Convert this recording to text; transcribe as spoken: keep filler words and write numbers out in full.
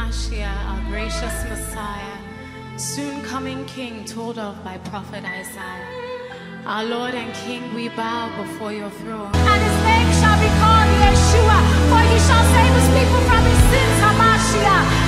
Hamashiach, our gracious Messiah, soon coming King told of by prophet Isaiah. Our Lord and King, we bow before your throne. And his name shall be called Yeshua, for he shall save his people from his sins, Hamashiach.